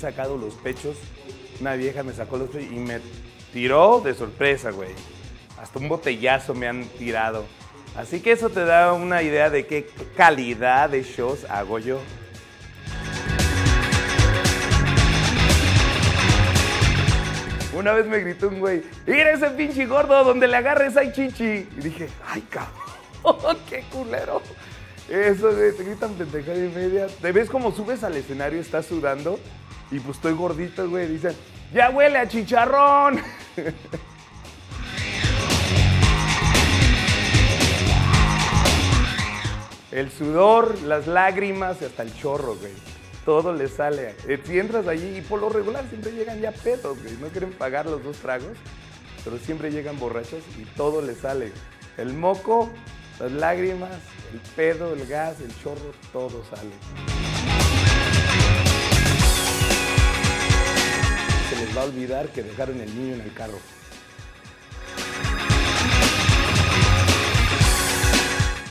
sacado los pechos. Una vieja me sacó los pechos y me tiró de sorpresa, güey. Hasta un botellazo me han tirado. Así que eso te da una idea de qué calidad de shows hago yo. Una vez me gritó un güey, mira ese pinche gordo, donde le agarres hay chichi. Y dije, ay, cabrón, qué culero. Eso, güey, te gritan pendejada y media. Te ves como subes al escenario, estás sudando, y pues estoy gordito, güey. Dicen, ya huele a chicharrón. El sudor, las lágrimas y hasta el chorro, güey. Todo le sale. Si entras allí, y por lo regular siempre llegan ya pedos, güey. No quieren pagar los 2 tragos, pero siempre llegan borrachos y todo les sale. El moco, las lágrimas, el pedo, el gas, el chorro, todo sale. Se les va a olvidar que dejaron el niño en el carro.